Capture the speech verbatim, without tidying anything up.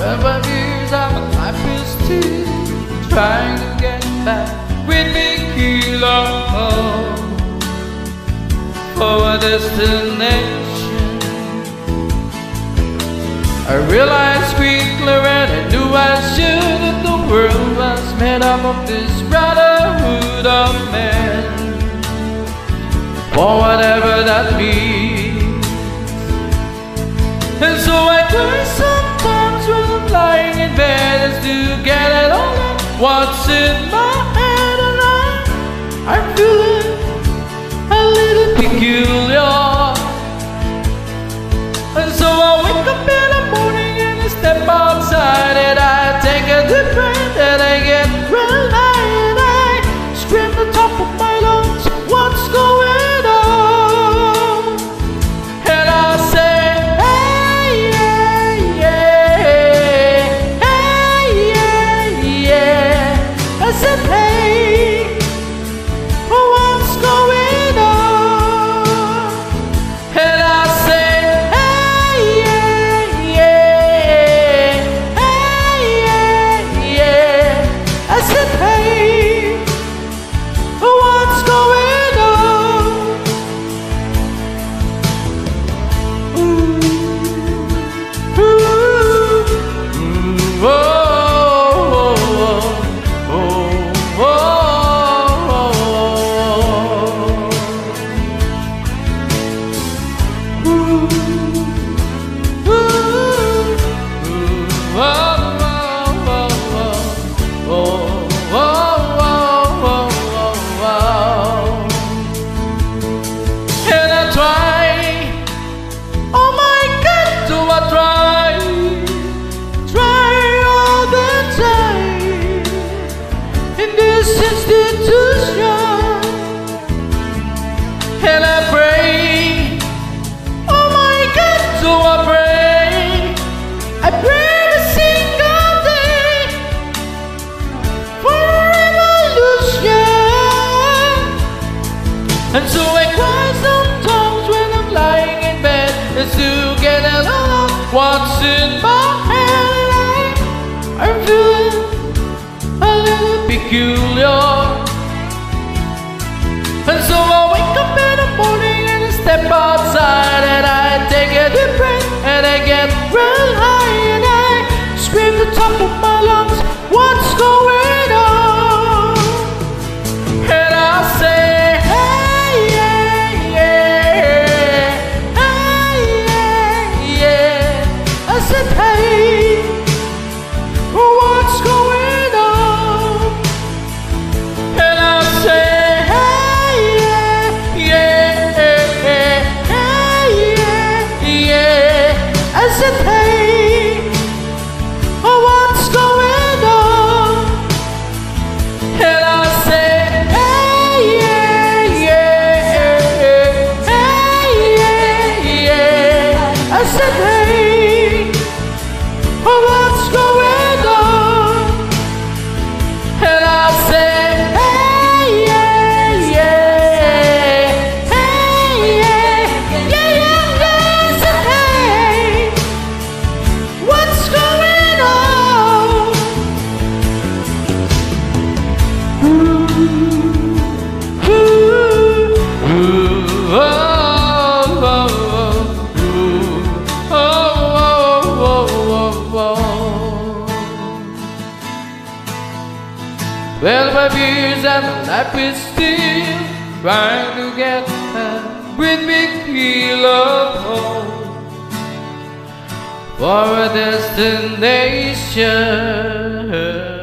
Twelve years and my life is still trying to get back with big kilo for a destination. I realized quickly when I knew I should that the world was made up of this brotherhood of men, for whatever that means. And so I cry sometimes when I'm lying in bed just to get it all out what's in my head, and I, I'm feeling a little peculiar. And so I wake up in the morning and I step outside and I take a deep breath and I get real high and I scream the top of my lungs, what's going on? And I say, hey, yeah, yeah, hey, yeah, yeah. I said, hey, what's going on? And I say, and I pray, oh my God, so I pray, I pray every single day for a revolution. And so I cry sometimes when I'm lying in bed just to get a lot of what's in my head. I'm feeling a little peculiar. And so I wake up in the morning and I step outside and I take a deep breath and I get real high and I scream the top of my lungs, what's going on? And I say, hey, yeah, yeah, hey, yeah, yeah. I said, hey, what's going on? And I say, I said, hey, what's going on? And I said, hey, yeah, yeah, hey, yeah, yeah. I said, hey, what's going on? And I said, hey, yeah, yeah, hey, yeah, yeah, yeah, yeah. I said, hey, what's going on? Ooh, ooh, ooh, oh, oh, oh, oh, oh, oh, oh. Twelve years and my life is still trying to get back with big kilo for a destination.